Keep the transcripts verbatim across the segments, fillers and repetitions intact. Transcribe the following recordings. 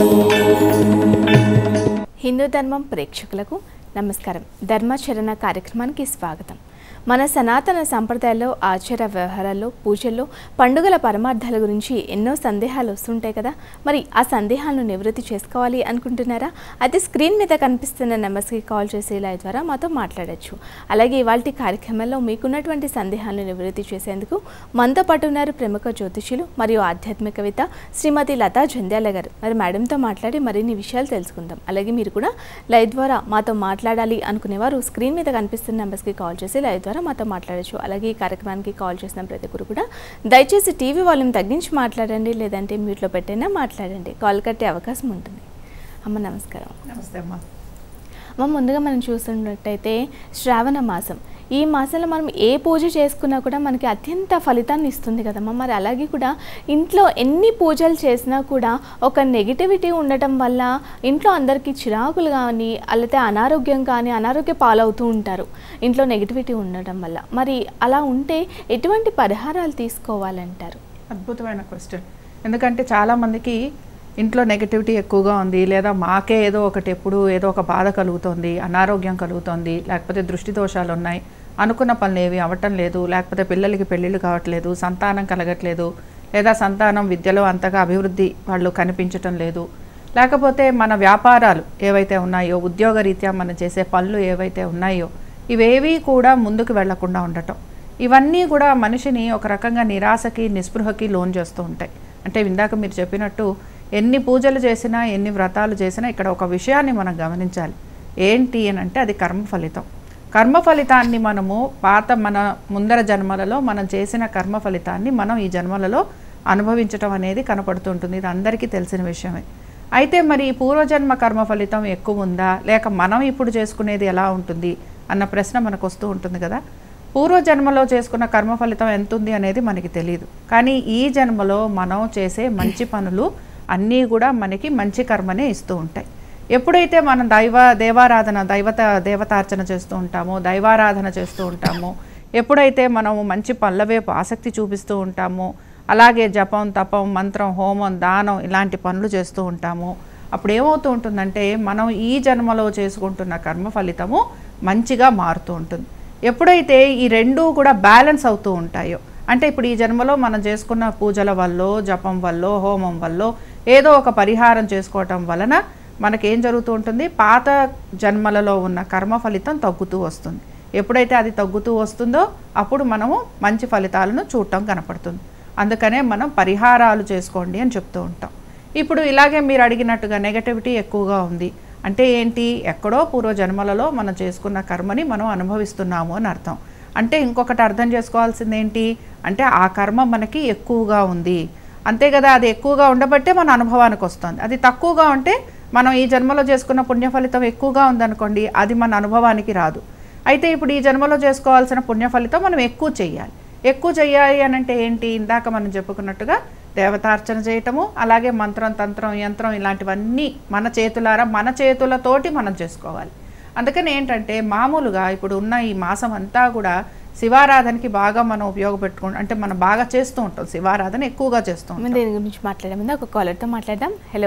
హిందూ ధర్మం ప్రేక్షకులకు నమస్కారం. ధర్మచరణ కార్యక్రమానికి స్వాగతం. మన సనాతన సంప్రదాయాల్లో ఆచార వ్యవహారాల్లో పూజల్లో పండుగల పరమార్థాల గురించి ఎన్నో సందేహాలు వస్తుంటాయి కదా. మరి ఆ సందేహాలను నివృత్తి చేసుకోవాలి అనుకుంటున్నారా? అయితే స్క్రీన్ మీద కనిపిస్తున్న నెంబర్స్కి కాల్ చేసి లైవ్ ద్వారా మాతో మాట్లాడచ్చు. అలాగే ఇవాల్టి కార్యక్రమంలో మీకున్నటువంటి సందేహాలను నివృత్తి చేసేందుకు మనతో పాటు ఉన్నారు ప్రముఖ జ్యోతిషులు మరియు ఆధ్యాత్మికవేత్త శ్రీమతి లతా జంధ్యాల గారు. మరి మేడంతో మాట్లాడి మరిన్ని విషయాలు తెలుసుకుందాం. అలాగే మీరు కూడా లైవ్ ద్వారా మాతో మాట్లాడాలి అనుకునేవారు స్క్రీన్ మీద కనిపిస్తున్న నెంబర్స్కి కాల్ చేసి లైవ్ ద్వారా మాతో మాట్లాడచ్చు. అలాగే ఈ కార్యక్రమానికి కాల్ చేసిన ప్రతి ఒక్కరు కూడా దయచేసి టీవీ వాల్యూమ్ తగ్గించి మాట్లాడండి, లేదంటే మ్యూట్లో పెట్టైనా మాట్లాడండి. కాల్ కట్టే అవకాశం ఉంటుంది. అమ్మ నమస్కారం. నమస్తే అమ్మ. అమ్మ, ముందుగా మనం చూస్తున్నట్టయితే శ్రావణ మాసం, ఈ మాసంలో మనం ఏ పూజ చేసుకున్నా కూడా మనకి అత్యంత ఫలితాన్ని ఇస్తుంది కదమ్మా. మరి అలాగే కూడా ఇంట్లో ఎన్ని పూజలు చేసినా కూడా ఒక నెగిటివిటీ ఉండటం వల్ల ఇంట్లో అందరికీ చిరాకులు కానీ అలాగే అనారోగ్యం కానీ అనారోగ్య పాలవుతూ ఉంటారు ఇంట్లో నెగిటివిటీ ఉండటం వల్ల. మరి అలా ఉంటే ఎటువంటి పరిహారాలు తీసుకోవాలంటారు? అద్భుతమైన క్వశ్చన్. ఎందుకంటే చాలామందికి ఇంట్లో నెగిటివిటీ ఎక్కువగా ఉంది, లేదా మాకే ఏదో ఒకటి ఎప్పుడు ఏదో ఒక బాధ కలుగుతుంది, అనారోగ్యం కలుగుతుంది, లేకపోతే దృష్టి దోషాలు ఉన్నాయి, అనుకున్న పనులు ఏవి అవ్వటం లేదు, లేకపోతే పిల్లలకి పెళ్ళిళ్ళు కావట్లేదు, సంతానం కలగట్లేదు, లేదా సంతానం విద్యలో అంతగా అభివృద్ధి వాళ్ళు కనిపించటం లేదు, లేకపోతే మన వ్యాపారాలు ఏవైతే ఉన్నాయో, ఉద్యోగరీత్యా మనం చేసే పనులు ఏవైతే ఉన్నాయో ఇవేవి కూడా ముందుకు వెళ్లకుండా ఉండటం, ఇవన్నీ కూడా మనిషిని ఒక రకంగా నిరాశకి నిస్పృహకి లోన్ చేస్తూ ఉంటాయి. అంటే ఇందాక మీరు చెప్పినట్టు ఎన్ని పూజలు చేసినా ఎన్ని వ్రతాలు చేసినా ఇక్కడ ఒక విషయాన్ని మనం గమనించాలి. ఏంటి అని అంటే అది కర్మ ఫలితం. కర్మ ఫలితాన్ని మనము పాత మన ముందర జన్మలలో మనం చేసిన కర్మ ఫలితాన్ని మనం ఈ జన్మలలో అనుభవించటం అనేది కనపడుతుంటుంది. ఇది అందరికీ తెలిసిన విషయమే. అయితే మరి పూర్వజన్మ కర్మ ఫలితం ఎక్కువ ఉందా, లేక మనం ఇప్పుడు చేసుకునేది ఎలా ఉంటుంది అన్న ప్రశ్న మనకు వస్తూ ఉంటుంది కదా. పూర్వజన్మలో చేసుకున్న కర్మ ఫలితం ఎంత ఉంది అనేది మనకి తెలియదు. కానీ ఈ జన్మలో మనం చేసే మంచి పనులు అన్నీ కూడా మనకి మంచి కర్మనే ఇస్తూ ఉంటాయి. ఎప్పుడైతే మనం దైవ దేవారాధన దైవత దేవతార్చన చేస్తూ ఉంటామో, దైవారాధన చేస్తూ ఉంటామో, ఎప్పుడైతే మనము మంచి పనుల వైపు ఆసక్తి చూపిస్తూ ఉంటామో, అలాగే జపం తపం మంత్రం హోమం దానం ఇలాంటి పనులు చేస్తూ ఉంటామో, అప్పుడు ఏమవుతూ ఉంటుందంటే మనం ఈ జన్మలో చేసుకుంటున్న కర్మ ఫలితము మంచిగా మారుతూ ఉంటుంది. ఎప్పుడైతే ఈ రెండూ కూడా బ్యాలెన్స్ అవుతూ ఉంటాయో, అంటే ఇప్పుడు ఈ జన్మలో మనం చేసుకున్న పూజల వల్ల, జపం వల్ల, హోమం వల్ల, ఏదో ఒక పరిహారం చేసుకోవటం వలన మనకేం జరుగుతూ ఉంటుంది, పాత జన్మలలో ఉన్న కర్మ ఫలితం తగ్గుతూ వస్తుంది. ఎప్పుడైతే అది తగ్గుతూ వస్తుందో అప్పుడు మనము మంచి ఫలితాలను చూడటం కనపడుతుంది. అందుకనే మనం పరిహారాలు చేసుకోండి అని చెప్తూ ఉంటాం. ఇప్పుడు ఇలాగే మీరు అడిగినట్టుగా నెగటివిటీ ఎక్కువగా ఉంది అంటే ఏంటి, ఎక్కడో పూర్వజన్మలలో మనం చేసుకున్న కర్మని మనం అనుభవిస్తున్నాము అని అర్థం. అంటే ఇంకొకటి అర్థం చేసుకోవాల్సింది ఏంటి అంటే ఆ కర్మ మనకి ఎక్కువగా ఉంది అంతే కదా. అది ఎక్కువగా ఉండబట్టే మన అనుభవానికి వస్తుంది. అది తక్కువగా ఉంటే మనం ఈ జన్మలో చేసుకున్న పుణ్య ఫలితం ఎక్కువగా ఉందనుకోండి, అది మన అనుభవానికి రాదు. అయితే ఇప్పుడు ఈ జన్మలో చేసుకోవాల్సిన పుణ్య ఫలితం మనం ఎక్కువ చెయ్యాలి. ఎక్కువ చెయ్యాలి అని అంటే ఏంటి, ఇందాక మనం చెప్పుకున్నట్టుగా దేవతార్చన చేయటము, అలాగే మంత్రం తంత్రం యంత్రం ఇలాంటివన్నీ మన చేతులారా మన చేతులతోటి మనం చేసుకోవాలి. అందుకని ఏంటంటే మామూలుగా ఇప్పుడు ఉన్న ఈ మాసం అంతా కూడా శివారాధనకి బాగా మనం ఉపయోగపెట్టుకుంటాం. అంటే మనం బాగా చేస్తూ ఉంటాం, శివారాధన ఎక్కువగా చేస్తూ ఉంటాం. దీని గురించి మాట్లాడే ముందు ఒక కాలర్తో మాట్లాడదాం. హలో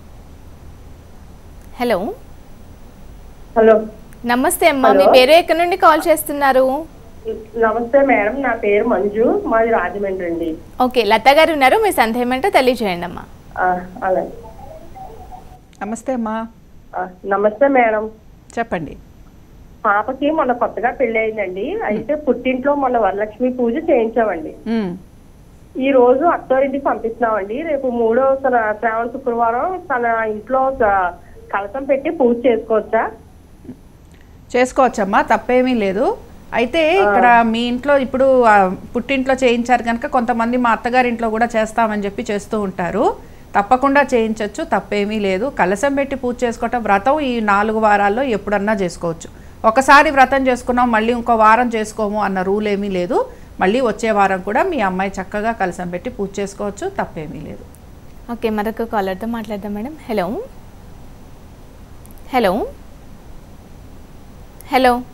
హలో హలో నమస్తే అమ్మా, మీ పేరు ఎక్కడి నుండి కాల్ చేస్తున్నారు? నమస్తే మేడం, నా పేరు మంజు, మాది రాజమండ్రి అండి. ఓకే, లత గారు ఉన్నారు, మీ సందేహం ఏంటో తెలియజేయండి అమ్మా. అలాగే. నమస్తే అమ్మా. నమస్తే మేడం, చెప్పండి. పాపకి మొన్న కొత్తగా పెళ్లి అయిందండి. అయితే పుట్టింట్లో మొన్న వరలక్ష్మి పూజ చేయించామండి. ఈ రోజు అత్తోరింటికి పంపిస్తున్నామండి. రేపు మూడో శ్రావణ శుక్రవారం తన ఇంట్లో కలసం పెట్టి పూజ చేసుకోవచ్చా? చేసుకోవచ్చమ్మా, తప్పేమీ లేదు. అయితే ఇక్కడ మీ ఇంట్లో ఇప్పుడు పుట్టింట్లో చేయించారు కనుక కొంతమంది మా అత్తగారింట్లో కూడా చేస్తామని చెప్పి చేస్తూ ఉంటారు. తప్పకుండా చేయించవచ్చు, తప్పేమీ లేదు. కలసం పెట్టి పూజ చేసుకోవటం వ్రతం ఈ నాలుగు వారాల్లో ఎప్పుడన్నా చేసుకోవచ్చు. ఒకసారి వ్రతం చేసుకున్నాం మళ్ళీ ఇంకో వారం చేసుకోము అన్న రూల్ ఏమీ లేదు. మళ్ళీ వచ్చే వారం కూడా మీ అమ్మాయి చక్కగా కలసం పెట్టి పూజ చేసుకోవచ్చు, తప్పేమీ లేదు. ఓకే, మరొక కాలర్తో మాట్లాడదాం madam. Hello hello hello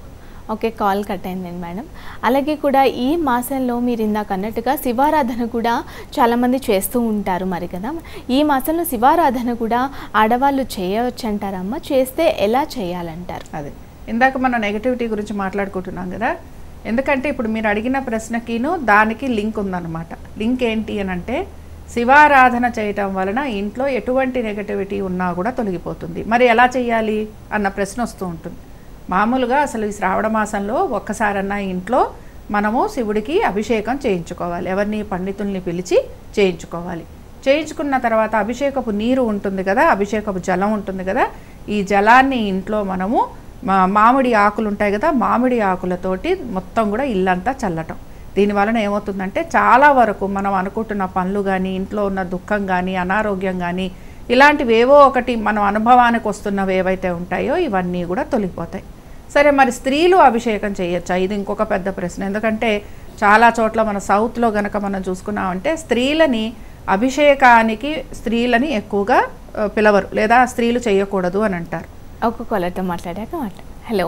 okay, call cut అయిందండి మేడం. అలాగే కూడా ఈ మాసంలో మీరు ఇందాక అన్నట్టుగా శివారాధన కూడా చాలామంది చేస్తూ ఉంటారు మరి కదా. ఈ మాసంలో శివారాధన కూడా ఆడవాళ్ళు చేయవచ్చు అంటారమ్మా? చేస్తే ఎలా చేయాలంటారు? అదే ఇందాక మనం నెగటివిటీ గురించి మాట్లాడుకుంటున్నాం కదా. ఎందుకంటే ఇప్పుడు మీరు అడిగిన ప్రశ్నకిను దానికి లింక్ ఉందన్నమాట. లింక్ ఏంటి అని అంటే శివారాధన చేయటం వలన ఇంట్లో ఎటువంటి నెగటివిటీ ఉన్నా కూడా తొలగిపోతుంది. మరి ఎలా చేయాలి అన్న ప్రశ్న వస్తూ ఉంటుంది. మామూలుగా అసలు ఈ శ్రావణ మాసంలో ఒక్కసారన్నా ఇంట్లో మనము శివుడికి అభిషేకం చేయించుకోవాలి. ఎవరిని పండితుల్ని పిలిచి చేయించుకోవాలి. చేయించుకున్న తర్వాత అభిషేకపు నీరు ఉంటుంది కదా, అభిషేకపు జలం ఉంటుంది కదా, ఈ జలాన్ని ఇంట్లో మనము మా మామిడి ఆకులు ఉంటాయి కదా, మామిడి ఆకులతోటి మొత్తం కూడా ఇల్లంతా చల్లటం. దీనివలన ఏమవుతుందంటే చాలా వరకు మనం అనుకుంటున్న పనులు కానీ, ఇంట్లో ఉన్న దుఃఖం కానీ, అనారోగ్యం కానీ, ఇలాంటివి ఏవో ఒకటి మనం అనుభవానికి వస్తున్నవి ఏవైతే ఉంటాయో ఇవన్నీ కూడా తొలగిపోతాయి. సరే, మరి స్త్రీలు అభిషేకం చేయొచ్చా? ఇది ఇంకొక పెద్ద ప్రశ్న. ఎందుకంటే చాలా చోట్ల మన సౌత్లో గనక మనం చూసుకున్నామంటే స్త్రీలని అభిషేకానికి స్త్రీలని ఎక్కువగా పిలవరు, లేదా స్త్రీలు చేయకూడదు అని అంటారు. ఒక కాలర్తో మాట్లాడాక మాట్లా హలో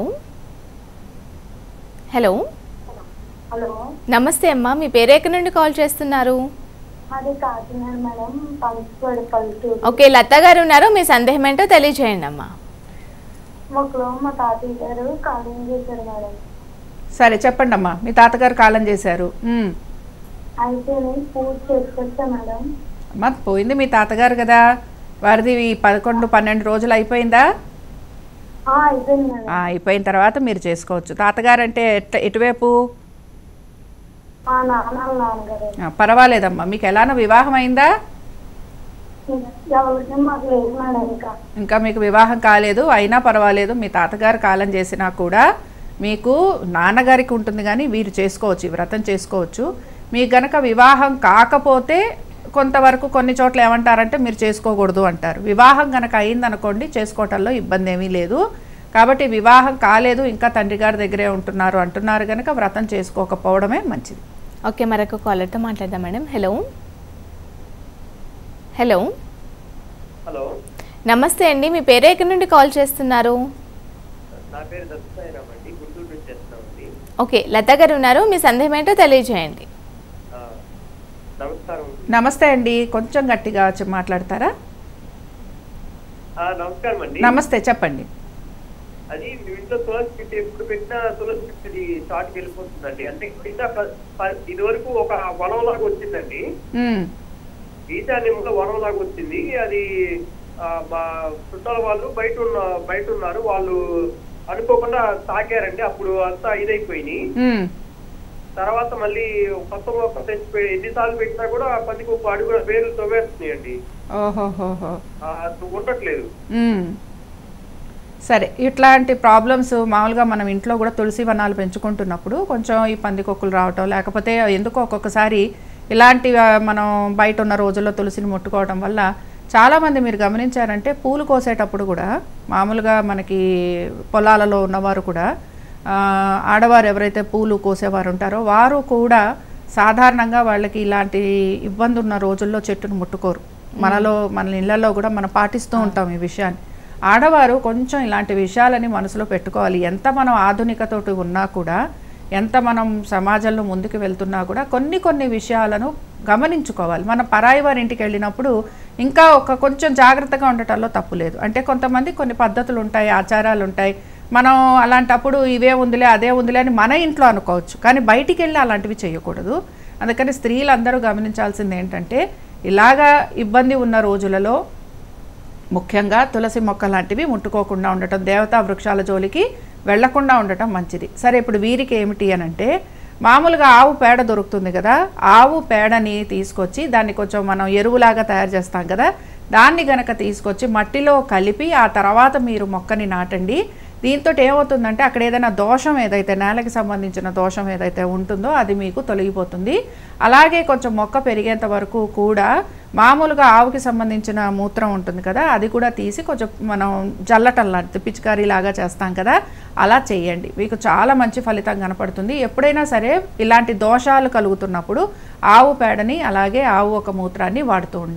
హలో హలో నమస్తే అమ్మా, మీ పేరు ఎక్కడి నుండి కాల్ చేస్తున్నారు? అది కాకినాడ మేడం, పంచుకోడు పల్లెటూరు. ఓకే, లత గారు ఉన్నారు, మీ సందేహం ఏంటో తెలియజేయండి అమ్మా. ఒకలో మా తాతయ్య గారు కాలం చేశారు మేడం. సరే చెప్పండి అమ్మా, మీ తాతగారు కాలం చేశారు. అయితే నేను పూజ చేసుకొచ్చా మేడం. అమ్మా పోయింది మీ తాతగారు కదా, వారిది పదకొండు పన్నెండు రోజులు అయిపోయిందా? అయిపోయింది మేడం. అయిపోయిన తర్వాత మీరు చేసుకోవచ్చు. తాతగారు అంటే ఎట్ ఎటువైపు? నాన్నగారు. పర్వాలేదమ్మా, మీకు ఎలానో వివాహం అయిందా? ఎవరికి మాకు లేదు మేడం. ఇంకా ఇంకా మీకు వివాహం కాలేదు, అయినా పర్వాలేదు. మీ తాతగారు కాలం చేసినా కూడా మీకు నాన్నగారికి ఉంటుంది కానీ వీరు చేసుకోవచ్చు, ఈ వ్రతం చేసుకోవచ్చు. మీకు గనక వివాహం కాకపోతే కొంతవరకు కొన్ని చోట్ల ఏమంటారంటే మీరు చేసుకోకూడదు అంటారు. వివాహం కనుక అయిందనుకోండి చేసుకోవటంలో ఇబ్బంది ఏమీ లేదు. కాబట్టి వివాహం కాలేదు, ఇంకా తండ్రి గారి దగ్గరే ఉంటున్నారు అంటున్నారు కనుక వ్రతం చేసుకోకపోవడమే మంచిది. ఓకే, మరొక కాలర్తో మాట్లాడదాం మేడం. హలో హలో హలో నమస్తే అండి, మీ పేరు ఎక్కడి నుండి కాల్ చేస్తున్నారు? నా పేరు దత్తాయిరామ్ అండి, గుంటూరు నుంచి చేస్తున్నామండి. ఓకే, లత గారు ఉన్నారు, మీ సందేహం ఏంటో తెలియజేయండి. నమస్కారం. నమస్తే అండి, కొంచెం గట్టిగా మాట్లాడతారా? నమస్కారం అండి. నమస్తే, చెప్పండి. అది మీ ఇంట్లో తులసి చెట్టు ఎప్పుడు పెట్టినా తులసి చెట్టు షార్ట్కి వెళ్ళిపోతుందండి. అంటే ఇది వరకు ఒక వనంలాగా వచ్చిందండి, ఈశాన్యంలో వనంలాగా వచ్చింది. అది మా చుట్టాల వాళ్ళు బయట ఉన్న బయట ఉన్నారు, వాళ్ళు అనుకోకుండా తాకారండి, అప్పుడు అంతా ఇదైపోయినాయి. తర్వాత మళ్ళీ కొత్త మొక్క తెచ్చి ఎన్నిసార్లు పెట్టినా కూడా పది గొప్ప అడుగు వేలు తవ్వేస్తున్నాయండి, ఉండట్లేదు. సరే, ఇట్లాంటి ప్రాబ్లమ్స్ మామూలుగా మనం ఇంట్లో కూడా తులసి వనాలు పెంచుకుంటున్నప్పుడు కొంచెం ఈ పందికొక్కులు రావటం, లేకపోతే ఎందుకో ఒక్కొక్కసారి ఇలాంటి మనం బయట ఉన్న రోజుల్లో తులసిని ముట్టుకోవడం వల్ల చాలామంది మీరు గమనించారంటే పూలు కోసేటప్పుడు కూడా మామూలుగా మనకి పొలాలలో ఉన్నవారు కూడా ఆడవారు ఎవరైతే పూలు కోసేవారు ఉంటారో వారు కూడా సాధారణంగా వాళ్ళకి ఇలాంటి ఇబ్బంది ఉన్న రోజుల్లో చెట్టును ముట్టుకోరు. మనలో మన ఇళ్లలో కూడా మనం పాటిస్తూ ఉంటాం ఈ విషయాన్ని. ఆడవారు కొంచెం ఇలాంటి విషయాలని మనసులో పెట్టుకోవాలి. ఎంత మనం ఆధునికతోటి ఉన్నా కూడా, ఎంత మనం సమాజంలో ముందుకు వెళ్తున్నా కూడా కొన్ని కొన్ని విషయాలను గమనించుకోవాలి. మన పరాయి వారి ఇంటికి వెళ్ళినప్పుడు ఇంకా ఒక కొంచెం జాగ్రత్తగా ఉండటంలో తప్పు లేదు. అంటే కొంతమంది కొన్ని పద్ధతులు ఉంటాయి, ఆచారాలు ఉంటాయి, మనం అలాంటప్పుడు ఇవే ఉందిలే అదే ఉందిలే అని మన ఇంట్లో అనుకోవచ్చు, కానీ బయటికి వెళ్ళి అలాంటివి చేయకూడదు. అందుకని స్త్రీలందరూ గమనించాల్సింది ఏంటంటే ఇలాగా ఇబ్బంది ఉన్న రోజులలో ముఖ్యంగా తులసి మొక్క లాంటివి ముట్టుకోకుండా ఉండటం, దేవతా వృక్షాల జోలికి వెళ్లకుండా ఉండటం మంచిది. సరే, ఇప్పుడు వీరికి ఏమిటి అని అంటే మామూలుగా ఆవు పేడ దొరుకుతుంది కదా, ఆవు పేడని తీసుకొచ్చి దాన్ని కొంచెం మనం ఎరువులాగా తయారు చేస్తాం కదా, దాన్ని గనక తీసుకొచ్చి మట్టిలో కలిపి ఆ తర్వాత మీరు మొక్కని నాటండి. దీంతో ఏమవుతుందంటే అక్కడ ఏదైనా దోషం ఏదైతే నేలకి సంబంధించిన దోషం ఏదైతే ఉంటుందో అది మీకు తొలగిపోతుంది. అలాగే కొంచెం మొక్క పెరిగేంత వరకు కూడా మామూలుగా ఆవుకి సంబంధించిన మూత్రం ఉంటుంది కదా, అది కూడా తీసి కొంచెం మనం జల్లటం లాంటి పిచికారీ లాగా చేస్తాం కదా, అలా చేయండి. మీకు చాలా మంచి ఫలితం కనపడుతుంది. ఎప్పుడైనా సరే ఇలాంటి దోషాలు కలుగుతున్నప్పుడు ఆవు పేడని అలాగే ఆవు ఒక మూత్రాన్ని వాడుతూ ఉండాలి.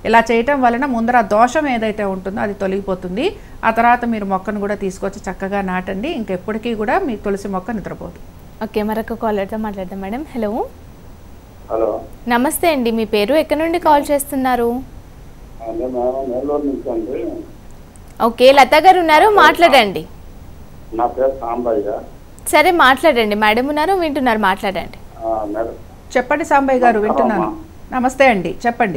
ఇలా చేయటం వలన ముందర దోషం ఏదైతే ఉంటుందో అది తొలగిపోతుంది. ఆ తర్వాత మీరు మొక్కను కూడా తీసుకొచ్చి చక్కగా నాటండి. ఇంకెప్పటికీ కూడా మీ తులసి మొక్క నిద్రపోదు. ఓకే, మరొక కాలర్తో మాట్లాడదాం మేడం. హలో హలో, నమస్తే అండి, మీ పేరు ఎక్కడి నుండి కాల్ చేస్తున్నారు? అంటే మేము నెల్లూరు నుంచి అండి. ఓకే, లత గారు ఉన్నారు, మాట్లాడండి. నా పేరు సాంబయ్య. సరే మాట్లాడండి, మేడం ఉన్నారు, వింటున్నారు, మాట్లాడండి. మేడం చెప్పండి సాంబయ్య గారు, వింటున్నాను. నమస్తే అండి, చెప్పండి.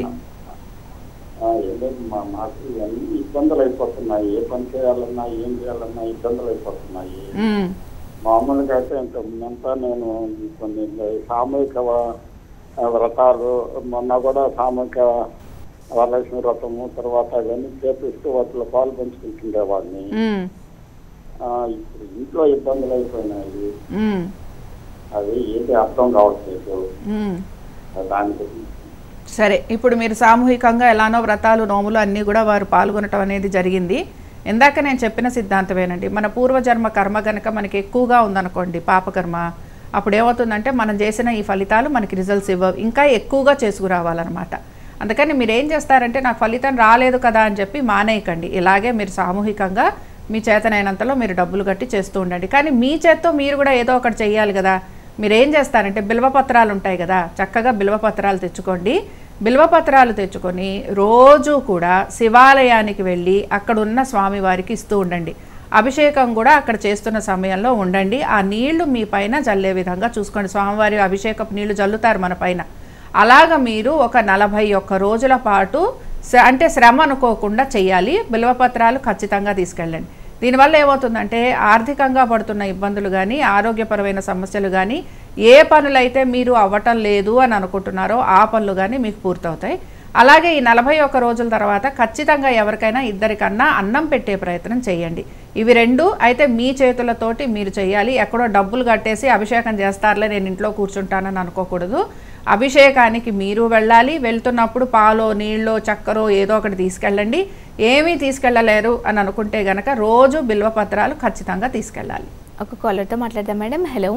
మా మాకు అన్ని ఇబ్బందులు అయిపోతున్నాయి. ఏ పని చేయాలన్నా ఏం చేయాలన్నా ఇబ్బందులు అయిపోతున్నాయి. మామూలుగా అయితే ఇంత ముందంతా నేను కొన్ని సామూహిక వ్రతాలు, మొన్న కూడా సామూహిక వరలక్ష్మి వ్రతము తర్వాత అవన్నీ చేపిస్తూ వాటిలో పాలు పంచుకుంటుండేవాడిని. ఇప్పుడు ఇంట్లో ఇబ్బందులు అయిపోయినాయి. అది ఏంటి అర్థం కావట్లేదు దానికి. సరే, ఇప్పుడు మీరు సామూహికంగా ఎలానో వ్రతాలు నోములు అన్నీ కూడా వారు పాల్గొనటం అనేది జరిగింది. ఇందాక నేను చెప్పిన సిద్ధాంతమేనండి. మన పూర్వజన్మ కర్మ కనుక మనకి ఎక్కువగా ఉందనుకోండి, పాపకర్మ, అప్పుడు ఏమవుతుందంటే మనం చేసిన ఈ ఫలితాలు మనకి రిజల్ట్స్ ఇవ్వవు, ఇంకా ఎక్కువగా చేసుకురావాలన్నమాట. అందుకని మీరు ఏం చేస్తారంటే నాకు ఫలితం రాలేదు కదా అని చెప్పి మానేయకండి. ఇలాగే మీరు సామూహికంగా మీ చేతనైనంతలో మీరు డబ్బులు కట్టి చేస్తూ ఉండండి. కానీ మీ చేత్తో మీరు కూడా ఏదో ఒకటి చెయ్యాలి కదా. మీరు ఏం చేస్తారంటే బిల్వపత్రాలు ఉంటాయి కదా, చక్కగా బిల్వపత్రాలు తెచ్చుకోండి. బిల్వపత్రాలు తెచ్చుకొని రోజు కూడా శివాలయానికి వెళ్ళి అక్కడ ఉన్న స్వామివారికి ఇస్తూ ఉండండి. అభిషేకం కూడా అక్కడ చేస్తున్న సమయంలో ఉండండి. ఆ నీళ్లు మీ పైన జల్లే విధంగా చూసుకోండి. స్వామివారి అభిషేకపు నీళ్లు జల్లుతారు మన పైన. అలాగ మీరు ఒక నలభై ఒక్క రోజుల పాటు అంటే శ్రమ అనుకోకుండా చెయ్యాలి. బిల్వపత్రాలు ఖచ్చితంగా తీసుకెళ్ళండి. దీనివల్ల ఏమవుతుందంటే ఆర్థికంగా పడుతున్న ఇబ్బందులు కానీ ఆరోగ్యపరమైన సమస్యలు కానీ ఏ పనులైతే మీరు అవ్వటం లేదు అని అనుకుంటున్నారో ఆ పనులు కానీ మీకు పూర్తవుతాయి. అలాగే ఈ నలభై ఒక్క రోజుల తర్వాత ఖచ్చితంగా ఎవరికైనా ఇద్దరికన్నా అన్నం పెట్టే ప్రయత్నం చేయండి. ఇవి రెండు అయితే మీ చేతులతోటి మీరు చేయాలి. ఎక్కడో డబ్బులు కట్టేసి అభిషేకం చేస్తారులే నేను ఇంట్లో కూర్చుంటానని అనుకోకూడదు. అభిషేకానికి మీరు వెళ్ళాలి. వెళ్తున్నప్పుడు పాలో నీళ్ళో చక్కరో ఏదో ఒకటి తీసుకెళ్ళండి. ఏమీ తీసుకెళ్ళలేరు అని అనుకుంటే గనక రోజు బిల్వపత్రాలు ఖచ్చితంగా తీసుకెళ్ళాలి. ఒక కాలర్తో మాట్లాడదాం మేడం. హలో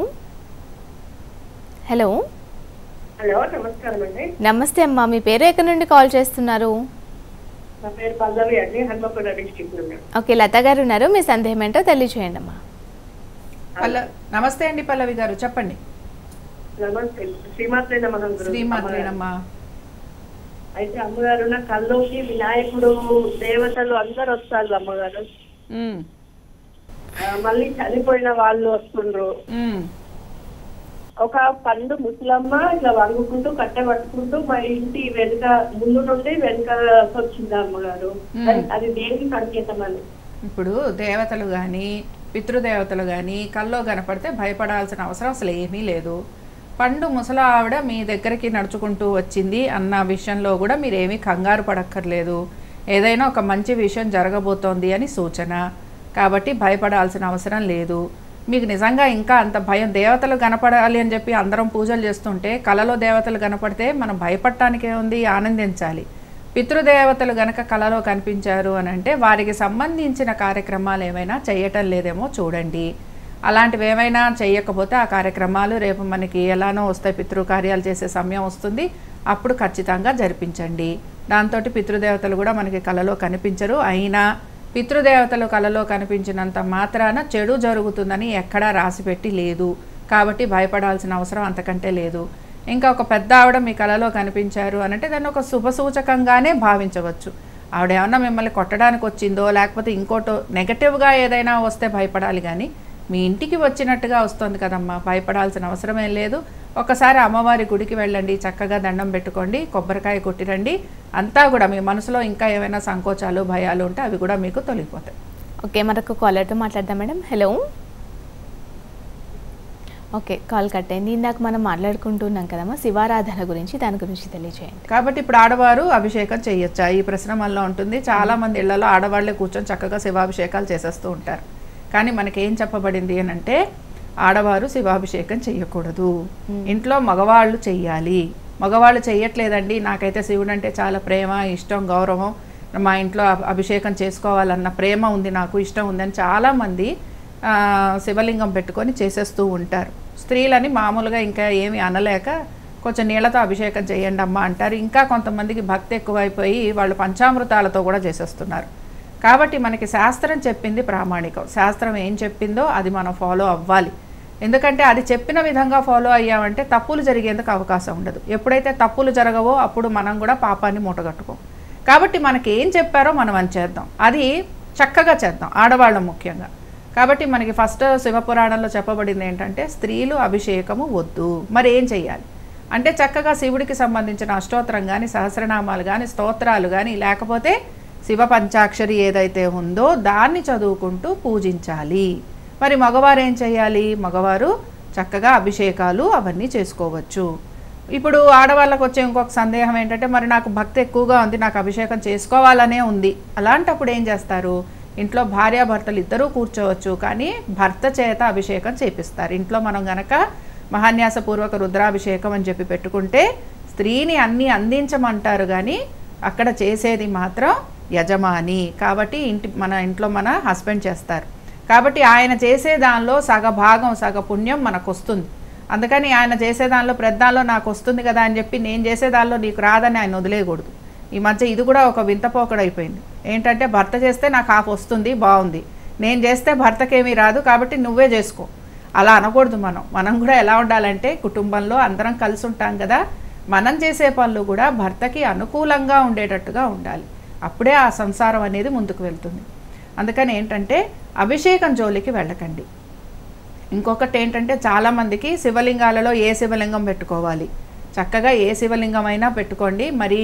హలో హలో, నమస్కారం అండి. నమస్తే అమ్మా, మీ పేరు ఎక్కడి నుండి కాల్ చేస్తున్నారు? నా పేరు పల్లవి అండి, హన్మకొండ డిస్ట్రిక్ట్ నుండి. ఓకే, లత గారు ఉన్నారు, మీ సందేహం ఏంటో తెలియచేయండి అమ్మా. పల్ల నమస్తే అండి పల్లవి గారు, చెప్పండి. నమస్తే, శ్రీమాత్రే నమః. శ్రీమాత్రేనమ్మా. అయితే అమ్మగారు, నా కల్లోకి వినాయకుడు దేవతలు అందరు వస్తారు అమ్మగారు. మళ్ళీ చనిపోయిన వాళ్ళు వస్తుండ్రు. ఒక పండు ముసలమ్మ ఇట్లా వంగుకుంటూ కట్టె పట్టుకుంటూ మా ఇంటి వెనుక ముందు నుండి వెనుక వచ్చింది అమ్మగారు. అది దేనికి సంకేతం అని? ఇప్పుడు దేవతలు కానీ పితృదేవతలు కానీ కల్లో కనపడితే భయపడాల్సిన అవసరం అసలు ఏమీ లేదు. పండు ముసల ఆవిడ మీ దగ్గరికి నడుచుకుంటూ వచ్చింది అన్న విషయంలో కూడా మీరేమీ కంగారు పడక్కర్లేదు. ఏదైనా ఒక మంచి విషయం జరగబోతోంది అని సూచన, కాబట్టి భయపడాల్సిన అవసరం లేదు. మీకు నిజంగా ఇంకా అంత భయం, దేవతలు కనపడాలి అని చెప్పి అందరం పూజలు చేస్తుంటే కలలో దేవతలు కనపడితే మనం భయపడటానికే ఉంది, ఆనందించాలి. పితృదేవతలు గనక కలలో కనిపించారు అని అంటే వారికి సంబంధించిన కార్యక్రమాలు ఏమైనా చేయటం లేదేమో చూడండి. అలాంటివి ఏమైనా చేయకపోతే ఆ కార్యక్రమాలు రేపు మనకి ఎలానో వస్తాయి, పితృకార్యాలు చేసే సమయం వస్తుంది, అప్పుడు ఖచ్చితంగా జరిపించండి. దాంతో పితృదేవతలు కూడా మనకి కలలో కనిపించరు. అయినా పితృదేవతలు కలలో కనిపించినంత మాత్రాన చెడు జరుగుతుందని ఎక్కడా రాసిపెట్టి లేదు, కాబట్టి భయపడాల్సిన అవసరం అంతకంటే లేదు. ఇంకా ఒక పెద్ద ఆవిడ మీ కలలో కనిపించారు అనంటే దాన్ని ఒక శుభసూచకంగానే భావించవచ్చు. ఆవిడ ఏమన్నా మిమ్మల్ని కొట్టడానికి వచ్చిందో లేకపోతే ఇంకోటో నెగటివ్గా ఏదైనా వస్తే భయపడాలి, కానీ మీ ఇంటికి వచ్చినట్టుగా వస్తుంది కదమ్మా, భయపడాల్సిన అవసరమేం లేదు. ఒకసారి అమ్మవారి గుడికి వెళ్ళండి, చక్కగా దండం పెట్టుకోండి, కొబ్బరికాయ కొట్టిరండి, అంతా కూడా మీ మనసులో ఇంకా ఏమైనా సంకోచాలు భయాలు ఉంటే అవి కూడా మీకు తొలగిపోతాయి. ఓకే, మరొక కాలర్తో మాట్లాడదాం madam. Hello. Okay, call cut అయింది. ఇందాక మనం మాట్లాడుకుంటున్నాం కదమ్మా శివారాధన గురించి, దాని గురించి తెలియజేయండి. కాబట్టి ఇప్పుడు ఆడవారు అభిషేకం చేయొచ్చా, ఈ ప్రశ్న మనలో ఉంటుంది. చాలా మంది ఇళ్లలో ఆడవాళ్లే కూర్చొని చక్కగా శివాభిషేకాలు చేసేస్తూ ఉంటారు. కానీ మనకేం చెప్పబడింది అని అంటే ఆడవారు శివాభిషేకం చేయకూడదు, ఇంట్లో మగవాళ్ళు చెయ్యాలి. మగవాళ్ళు చెయ్యట్లేదండి, నాకైతే శివుడు అంటే చాలా ప్రేమ, ఇష్టం, గౌరవం, మా ఇంట్లో అభిషేకం చేసుకోవాలన్న ప్రేమ ఉంది, నాకు ఇష్టం ఉందని చాలామంది శివలింగం పెట్టుకొని చేసేస్తూ ఉంటారు. స్త్రీలని మామూలుగా ఇంకా ఏమి అనలేక కొంచెం నీళ్ళతో అభిషేకం చేయండి అమ్మ అంటారు. ఇంకా కొంతమందికి భక్తి ఎక్కువైపోయి వాళ్ళు పంచామృతాలతో కూడా చేసేస్తున్నారు. కాబట్టి మనకి శాస్త్రం చెప్పింది ప్రామాణికం. శాస్త్రం ఏం చెప్పిందో అది మనం ఫాలో అవ్వాలి. ఎందుకంటే అది చెప్పిన విధంగా ఫాలో అయ్యామంటే తప్పులు జరిగేందుకు అవకాశం ఉండదు. ఎప్పుడైతే తప్పులు జరగవో అప్పుడు మనం కూడా పాపాన్ని మూటగట్టుకోం. కాబట్టి మనకి ఏం చెప్పారో మనం అని చేద్దాం, అది చక్కగా చేద్దాం, ఆడవాళ్ళం ముఖ్యంగా. కాబట్టి మనకి ఫస్ట్ శివపురాణంలో చెప్పబడింది ఏంటంటే స్త్రీలు అభిషేకము వద్దు. మరి ఏం చెయ్యాలి అంటే చక్కగా శివుడికి సంబంధించిన అష్టోత్తరం కానీ సహస్రనామాలు కానీ స్తోత్రాలు కానీ లేకపోతే శివ పంచాక్షరి ఏదైతే ఉందో దాన్ని చదువుకుంటూ పూజించాలి. మరి మగవారు ఏం చేయాలి? మగవారు చక్కగా అభిషేకాలు అవన్నీ చేసుకోవచ్చు. ఇప్పుడు ఆడవాళ్ళకు వచ్చే ఇంకొక సందేహం ఏంటంటే మరి నాకు భక్తి ఎక్కువగా ఉంది, నాకు అభిషేకం చేసుకోవాలనే ఉంది. అలాంటప్పుడు ఏం చేస్తారు? ఇంట్లో భార్యాభర్తలు ఇద్దరూ కూర్చోవచ్చు, కానీ భర్త చేత అభిషేకం చేపిస్తారు. ఇంట్లో మనం గనక మహాన్యాసపూర్వక రుద్రాభిషేకం అని చెప్పి పెట్టుకుంటే స్త్రీని అన్నీ అందించమంటారు, కానీ అక్కడ చేసేది మాత్రం యజమాని. కాబట్టి ఇంటి మన ఇంట్లో మన హస్బెండ్ చేస్తారు. కాబట్టి ఆయన చేసే దానిలో సగ భాగం సగ పుణ్యం మనకు వస్తుంది. అందుకని ఆయన చేసే దానిలో ప్రద్దానిలో నాకు వస్తుంది కదా అని చెప్పి నేను చేసే దానిలో నీకు రాదని ఆయన వదిలేయకూడదు. ఈ మధ్య ఇది కూడా ఒక వింతపోకడైపోయింది. ఏంటంటే భర్త చేస్తే నాకు హాఫ్ వస్తుంది, బాగుంది, నేను చేస్తే భర్తకేమీ రాదు కాబట్టి నువ్వే చేసుకో, అలా అనకూడదు. మనం మనం కూడా ఎలా ఉండాలంటే కుటుంబంలో అందరం కలిసి ఉంటాం కదా, మనం చేసే పనులు కూడా భర్తకి అనుకూలంగా ఉండేటట్టుగా ఉండాలి. అప్పుడే ఆ సంసారం అనేది ముందుకు వెళ్తుంది. అందుకని ఏంటంటే అభిషేకం జోలికి వెళ్ళకండి. ఇంకొకటి ఏంటంటే చాలామందికి శివలింగాలలో ఏ శివలింగం పెట్టుకోవాలి, చక్కగా ఏ శివలింగం అయినా పెట్టుకోండి. మరి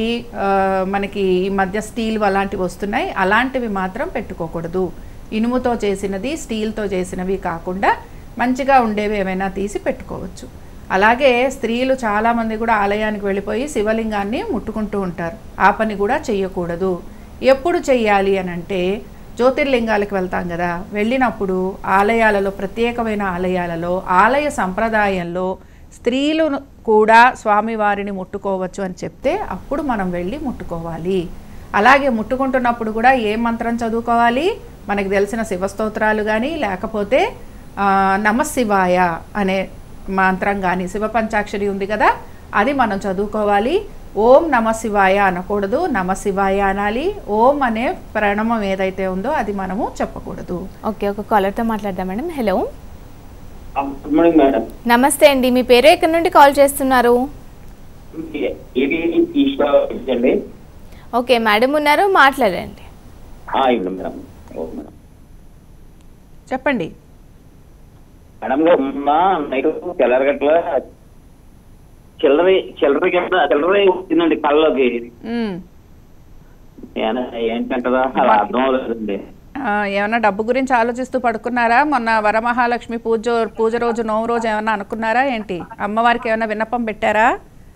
మనకి ఈ మధ్య స్టీల్ అలాంటివి వస్తున్నాయి, అలాంటివి మాత్రం పెట్టుకోకూడదు. ఇనుముతో చేసినది స్టీల్తో చేసినవి కాకుండా మంచిగా ఉండేవి ఏమైనా తీసి పెట్టుకోవచ్చు. అలాగే స్త్రీలు చాలామంది కూడా ఆలయానికి వెళ్ళిపోయి శివలింగాన్ని ముట్టుకుంటూ ఉంటారు. ఆ పని కూడా చెయ్యకూడదు. ఎప్పుడు చెయ్యాలి అని అంటే జ్యోతిర్లింగాలకు వెళ్తాం కదా, వెళ్ళినప్పుడు ఆలయాలలో ప్రత్యేకమైన ఆలయాలలో ఆలయ సంప్రదాయంలో స్త్రీలు కూడా స్వామివారిని ముట్టుకోవచ్చు అని చెప్తే అప్పుడు మనం వెళ్ళి ముట్టుకోవాలి. అలాగే ముట్టుకుంటున్నప్పుడు కూడా ఏ మంత్రం చదువుకోవాలి? మనకు తెలిసిన శివస్తోత్రాలు కానీ లేకపోతే నమశివాయ అనే మంత్రం కానీ, శివ పంచాక్షరి ఉంది కదా అది మనం చదువుకోవాలి. ఓం నమశివాయ అనకూడదు, నమశివాయ అనాలి. ఓం అనే ప్రణవం ఏదైతే ఉందో అది మనము చెప్పకూడదు. ఓకే, ఒక కాలర్తో మాట్లాడదాం madam. Hello, good morning madam. నమస్తే అండి, మీ పేరు ఎక్కడి నుండి కాల్ చేస్తున్నారు? ఓకే మేడం ఉన్నారు, మాట్లాడండి. చెప్పండి మేడం నైట్ తెల్లరగట్ల చిల్లర చిల్లర కింద చిల్లర వచ్చిందండి కళ్ళలోకి. ఏంటంటారా అలా అర్థం అవ్వలేదండి. ఏమన్నా డబ్బు గురించి ఆలోచిస్తూ పడుకున్నారా? మొన్న వరమహాలక్ష్మి పూజ పూజ రోజు నోము రోజు ఏమన్నా అనుకున్నారా ఏంటి? అమ్మవారికి ఏమన్నా విన్నపం పెట్టారా?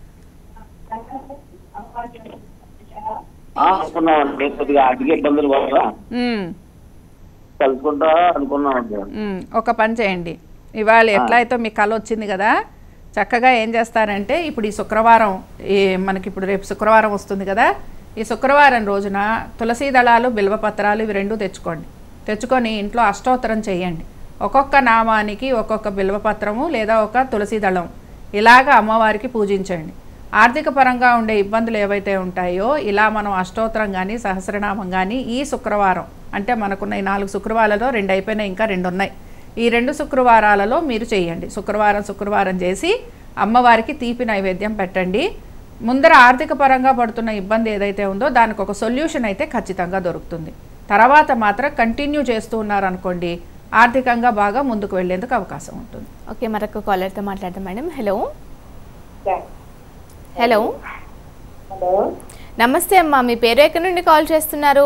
అనుకున్నామండి, కొద్దిగా ఆర్థిక ఇబ్బందుల వల్ల కలుసుకుంటా అనుకున్నామండి. ఒక పని చేయండి, ఇవాళ ఎట్లా అయితే మీ కళ వచ్చింది కదా, చక్కగా ఏం చేస్తారంటే ఇప్పుడు ఈ శుక్రవారం ఈ మనకి ఇప్పుడు రేపు శుక్రవారం వస్తుంది కదా, ఈ శుక్రవారం రోజున తులసీ దళాలు బిల్వపత్రాలు ఇవి రెండు తెచ్చుకోండి. తెచ్చుకొని ఇంట్లో అష్టోత్తరం చేయండి. ఒక్కొక్క నామానికి ఒక్కొక్క బిల్వపత్రము లేదా ఒక తులసీ దళం ఇలాగ అమ్మవారికి పూజించండి. ఆర్థిక పరంగా ఉండే ఇబ్బందులు ఏవైతే ఉంటాయో ఇలా మనం అష్టోత్తరం కానీ సహస్రనామం కానీ ఈ శుక్రవారం అంటే మనకున్న ఈ నాలుగు శుక్రవారాలలో రెండు అయిపోయినాయి, ఇంకా రెండు ఉన్నాయి. ఈ రెండు శుక్రవారాలలో మీరు చేయండి. శుక్రవారం శుక్రవారం చేసి అమ్మవారికి తీపి నైవేద్యం పెట్టండి. ముందర ఆర్థిక పరంగా పడుతున్న ఇబ్బంది ఏదైతే ఉందో దానికి ఒక సొల్యూషన్ అయితే ఖచ్చితంగా దొరుకుతుంది. తర్వాత మాత్రం కంటిన్యూ చేస్తూ ఉన్నారనుకోండి, ఆర్థికంగా బాగా ముందుకు వెళ్ళేందుకు అవకాశం ఉంటుంది. ఓకే, మరొక కాలర్తో మాట్లాడదాం మేడం. హలో హలో హలో నమస్తే అమ్మా, మీ పేరు ఎక్కడి నుండి కాల్ చేస్తున్నారు?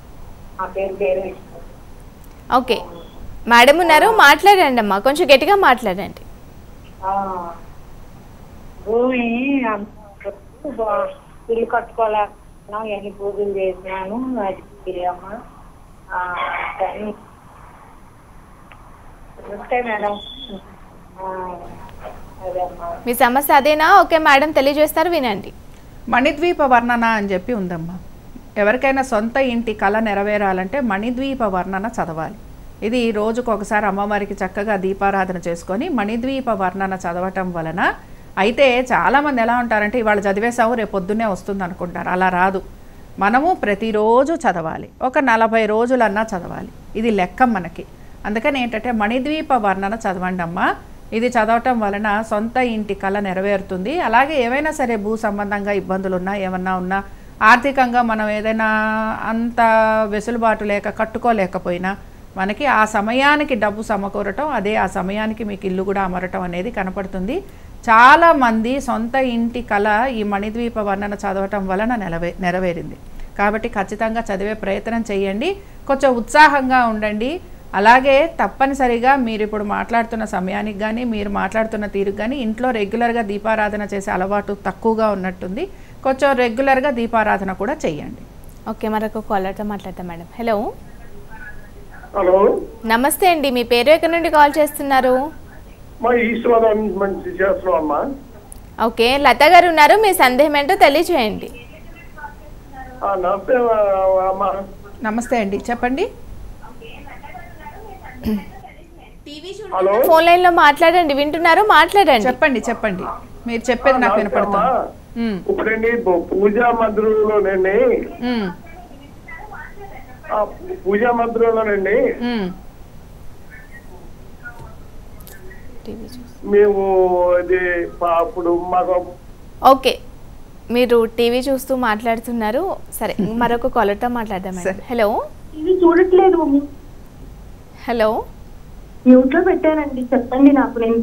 ఓకే మేడం ఉన్నారు, మాట్లాడండి అమ్మా, కొంచెం గట్టిగా మాట్లాడండి. భూమి ఇల్లు కట్టుకోలేకపోతున్నాం, ఎన్ని పూజలు చేసినాను అమ్మా. మేడం మీ సమస్య అదేనా? ఓకే మేడం తెలియజేస్తారు, వినండి. మణిద్వీప వర్ణన అని చెప్పి ఉందమ్మా. ఎవరికైనా సొంత ఇంటి కళ నెరవేరాలంటే మణిద్వీప వర్ణన చదవాలి. ఇది రోజుకు ఒకసారి అమ్మవారికి చక్కగా దీపారాధన చేసుకొని మణిద్వీప వర్ణన చదవటం వలన అయితే చాలామంది ఎలా ఉంటారంటే ఇవాళ చదివేసాము రేపు పొద్దున్నే వస్తుంది అనుకుంటారు. అలా రాదు. మనము ప్రతిరోజు చదవాలి, ఒక నలభై రోజులన్నా చదవాలి. ఇది లెక్క మనకి. అందుకని ఏంటంటే మణిద్వీప వర్ణన చదవండి అమ్మా. ఇది చదవటం వలన సొంత ఇంటి కళ నెరవేరుతుంది. అలాగే ఏవైనా సరే భూ సంబంధంగా ఇబ్బందులు ఉన్నా, ఏమన్నా ఉన్నా, ఆర్థికంగా మనం ఏదైనా అంత వెసులుబాటు లేక కట్టుకోలేకపోయినా మనకి ఆ సమయానికి డబ్బు సమకూరటం, అదే ఆ సమయానికి మీకు ఇల్లు కూడా అమరటం అనేది కనపడుతుంది. చాలామంది సొంత ఇంటి కళ ఈ మణిద్వీప వర్ణన చదవటం వలన నెరవే నెరవేరింది కాబట్టి ఖచ్చితంగా చదివే ప్రయత్నం చేయండి. కొంచెం ఉత్సాహంగా ఉండండి. అలాగే తప్పనిసరిగా మీరు ఇప్పుడు మాట్లాడుతున్న సమయానికి కానీ, మీరు మాట్లాడుతున్న తీరుకు కానీ ఇంట్లో రెగ్యులర్గా దీపారాధన చేసే అలవాటు తక్కువగా ఉన్నట్టుంది. కొంచెం రెగ్యులర్గా దీపారాధన కూడా చేయండి. ఓకే, మరొక కాలర్తో మాట్లాడతాం మేడం. హలో హలో, నమస్తే అండి. మీ పేరు ఎక్కడి నుండి కాల్ చేస్తున్నారు? మా ఈశ్వరం మంచి చేస్తున్నాం అమ్మా. ఓకే, లత గారు ఉన్నారు. మీ సందేహం ఏంటో తెలియచేయండి. నమస్తే అమ్మా. నమస్తే అండి, చెప్పండి. హలో, ఫోన్ లైన్ లో మాట్లాడండి. వింటున్నారు? మాట్లాడండి. చెప్పండి చెప్పండి మీరు చెప్పేది నాకు వినపడుతుంది. ఉమ్, ఇప్పుడండి పూజా మందిరంలోనండి, ఉమ్, ఆ పూజా మందిరంలోనండి ఉమ్. మేము ఇది ప- అప్పుడు మాకు ఓకే, మీరు టీవీ చూస్తూ మాట్లాడుతున్నారు. సరే, మరొక కాలర్తో మాట్లాడదాం మేడం. హలో ఇది చూడట్లేదు, హలో మ్యూట్ లో పెట్టానండి. చెప్పండి నాకు. నేను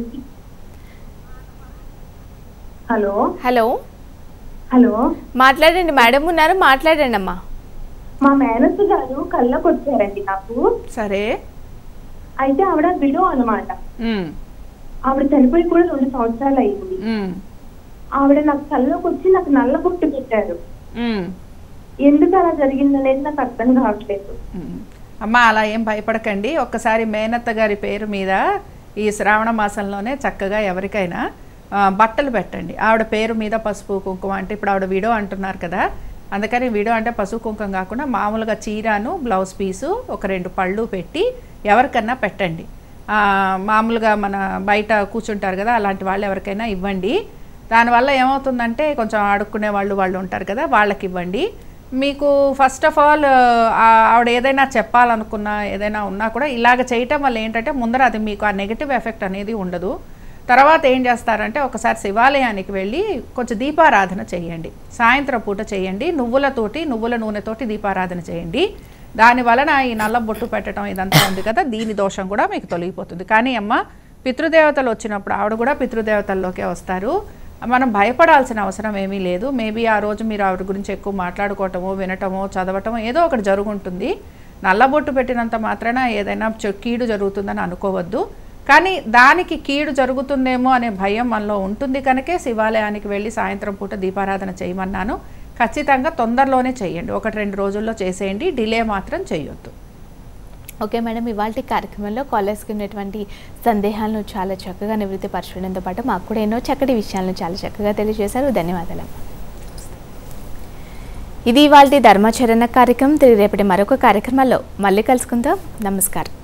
హలో హలో హలో మాట్లాడండి. మేడం ఉన్నారు, మాట్లాడండి అమ్మా. మా మేనత్త గారు కళ్ళకు వచ్చారండి నాకు. సరే. అయితే ఆవిడ విడో అనమాట. ఉమ్, ఆవిడ చనిపోయి కూడా రెండు సంవత్సరాలు అయింది. ఉమ్, ఆవిడ నాకు కళ్ళకు వచ్చి నాకు నల్ల బొట్టు పెట్టారు. ఉమ్, ఎందుకు అలా జరిగిందనేది నాకు అర్థం కావట్లేదు. ఉమ్. అమ్మ అలా ఏం భయపడకండి. ఒక్కసారి మేనత్త గారి పేరు మీద ఈ శ్రావణ మాసంలోనే చక్కగా ఎవరికైనా ఆ, బట్టలు పెట్టండి. ఆవిడ పేరు మీద పసుపు కుంకుమ, అంటే ఇప్పుడు ఆవిడ విడో అంటున్నారు కదా, అందుకని విడో అంటే పసుపు కుంకుమ కాకుండా మామూలుగా చీరాను, బ్లౌజ్ పీసు, ఒక రెండు పళ్ళు పెట్టి ఎవరికన్నా పెట్టండి. ఆ, మామూలుగా మన బయట కూర్చుంటారు కదా, అలాంటి వాళ్ళు ఎవరికైనా ఇవ్వండి. దానివల్ల ఏమవుతుందంటే కొంచెం ఆడుకునే వాళ్ళు వాళ్ళు ఉంటారు కదా, వాళ్ళకి ఇవ్వండి. మీకు ఫస్ట్ ఆఫ్ ఆల్ ఆవిడ ఏదైనా చెప్పాలనుకున్నా, ఏదైనా ఉన్నా కూడా ఇలాగ చేయటం వల్ల ఏంటంటే ముందర అది మీకు ఆ నెగిటివ్ ఎఫెక్ట్ అనేది ఉండదు. తర్వాత ఏం చేస్తారంటే ఒకసారి శివాలయానికి వెళ్ళి కొంచెం దీపారాధన చేయండి. సాయంత్రం పూట చేయండి. నువ్వులతోటి, నువ్వుల నూనెతోటి దీపారాధన చేయండి. దాని వలన ఈ నల్ల బొట్టు పెట్టడం ఇదంతా ఉంది కదా, దీని దోషం కూడా మీకు తొలగిపోతుంది. కానీ అమ్మ, పితృదేవతలు వచ్చినప్పుడు ఆవిడ కూడా పితృదేవతల్లోకే వస్తారు. మనం భయపడాల్సిన అవసరం ఏమీ లేదు. మేబీ ఆ రోజు మీరు ఆవిడ గురించి ఎక్కువ మాట్లాడుకోవటమో, వినటమో, చదవటమో ఏదో ఒకటి జరుగుంటుంది. నల్లబొట్టు పెట్టినంత మాత్రాన ఏదైనా కీడు జరుగుతుందని అనుకోవద్దు. కానీ దానికి కీడు జరుగుతుందేమో అనే భయం మనలో ఉంటుంది కనుకే శివాలయానికి వెళ్ళి సాయంత్రం పూట దీపారాధన చేయమన్నాను. ఖచ్చితంగా తొందరలోనే చేయండి. ఒకటి రెండు రోజుల్లో చేసేయండి. డిలే మాత్రం చేయొద్దు. ఓకే మేడం, ఇవాళ కార్యక్రమంలో కాలర్స్కి ఉన్నటువంటి సందేహాలను చాలా చక్కగా నివృత్తి పరచడంతో పాటు మాకు కూడా ఎన్నో చక్కటి విషయాలను చాలా చక్కగా తెలియజేశారు. ధన్యవాదాలు. ఇది ఇవాళ ధర్మాచరణ కార్యక్రమం. తిరిగి రేపటి మరొక కార్యక్రమాల్లో మళ్ళీ కలుసుకుందాం. నమస్కారం.